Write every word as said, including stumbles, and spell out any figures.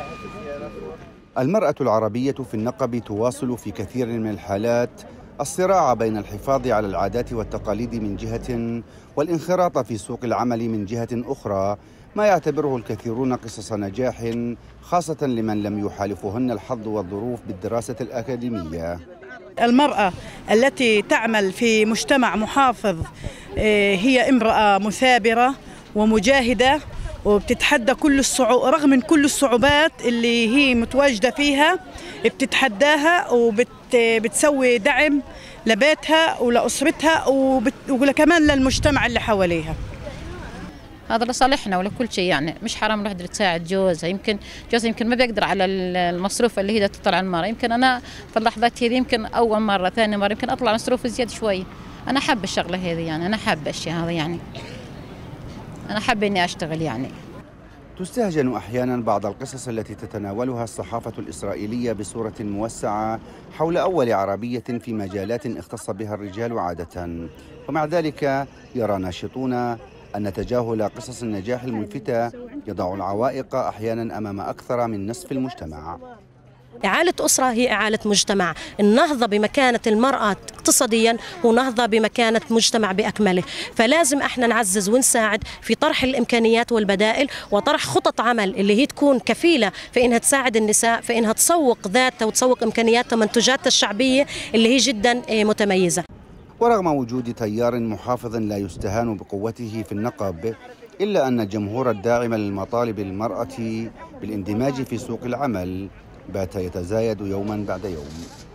المرأة العربية في النقب تواصل في كثير من الحالات الصراع بين الحفاظ على العادات والتقاليد من جهة والانخراط في سوق العمل من جهة أخرى، ما يعتبره الكثيرون قصص نجاح، خاصة لمن لم يحالفهن الحظ والظروف بالدراسة الأكاديمية. المرأة التي تعمل في مجتمع محافظ هي امرأة مثابرة ومجاهدة، وبتتحدى كل الصعوبات، رغم من كل الصعوبات اللي هي متواجدة فيها بتتحداها، وبتسوي دعم لبيتها ولأسرتها وكمان للمجتمع اللي حواليها. هذا لصالحنا ولكل شيء، يعني مش حرام الواحد تساعد جوزها. يمكن جوزها يمكن ما بيقدر على المصروف اللي هي تطلع على المرة، يمكن أنا في اللحظات هذه يمكن أول مرة ثاني مرة يمكن أطلع مصروف زيادة شوي. أنا حابة الشغلة هذه، يعني أنا حابة الشيء هذا، يعني أنا حابة إني أشتغل. يعني تستهجن أحيانا بعض القصص التي تتناولها الصحافة الإسرائيلية بصورة موسعة حول أول عربية في مجالات اختص بها الرجال عادة، ومع ذلك يرى ناشطون أن تجاهل قصص النجاح الملفتة يضع العوائق أحيانا أمام أكثر من نصف المجتمع. إعالة أسرة هي إعالة مجتمع. النهضة بمكانة المرأة اقتصاديا هو نهضة بمكانة مجتمع بأكمله، فلازم احنا نعزز ونساعد في طرح الإمكانيات والبدائل وطرح خطط عمل اللي هي تكون كفيلة في إنها تساعد النساء في إنها تسوق ذاتها وتسوق إمكانياتها ومنتجاتها الشعبية اللي هي جدا متميزة. ورغم وجود تيار محافظ لا يستهان بقوته في النقب، إلا أن الجمهور الداعم للمطالب المرأة بالاندماج في سوق العمل بات يتزايد يوما بعد يوم.